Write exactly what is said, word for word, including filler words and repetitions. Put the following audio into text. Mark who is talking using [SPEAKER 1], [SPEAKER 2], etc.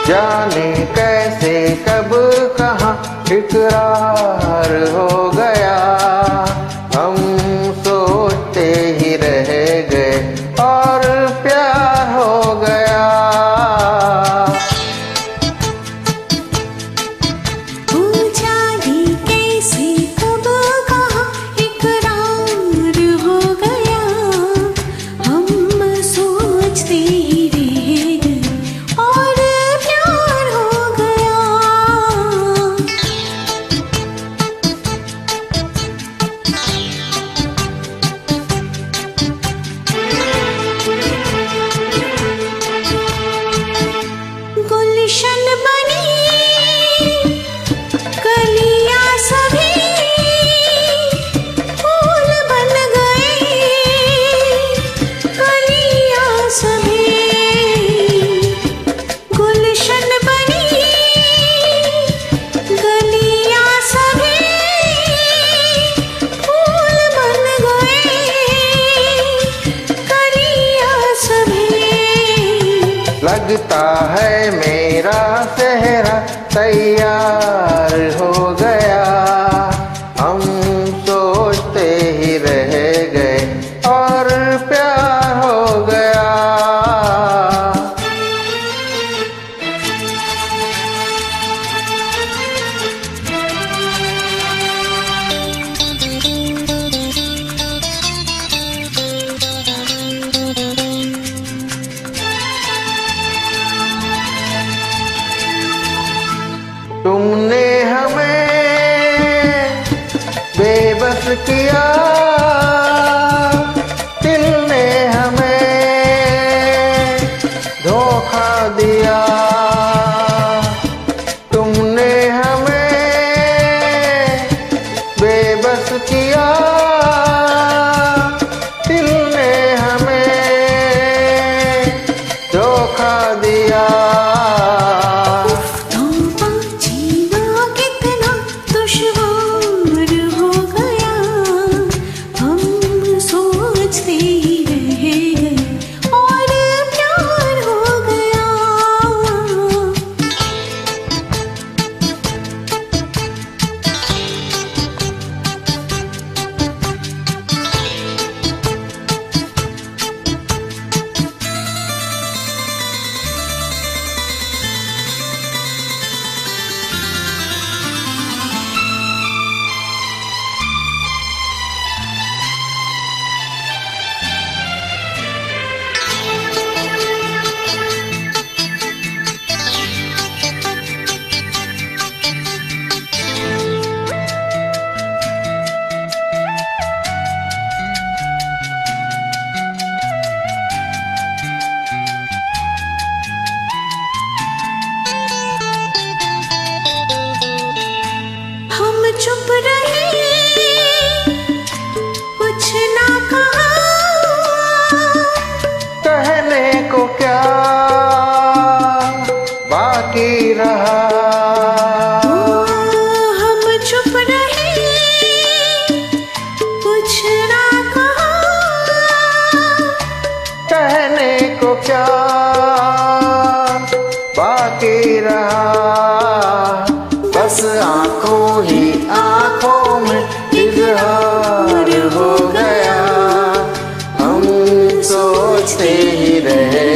[SPEAKER 1] जाने कैसे कब कहाँ इकरार हो गया, हम सोचते ही रह गए और प्यार हो गया।
[SPEAKER 2] जाने कैसे कब कहाँ इकरार हो गया, हम सोचते ही रह गए और प्यार हो गया। गुलशन बनी कलियां सभी फूल बन गए, कलियां सभी गुलशन बनी, कलियां सभी फूल बन गए, कलियां सभी।
[SPEAKER 1] लगता है मेरा सेहरा तैयार हो गया, हम सोचते ही रह गए और प्यार हो गया। तुमने हमें बेबस किया, दिल ने हमें धोखा दिया। तुमने हमें बेबस किया, दिल ने हमें धोखा दिया।
[SPEAKER 2] चुप रहे, कुछ ना कहा,
[SPEAKER 1] कहने को क्या बाकी रहा।
[SPEAKER 2] हम चुप रहे, कुछ ना कहा,
[SPEAKER 1] कहने को क्या बाकी रहा। बस आंखों ही आंखों में इजहार हो गया, हम सोचते ही रहे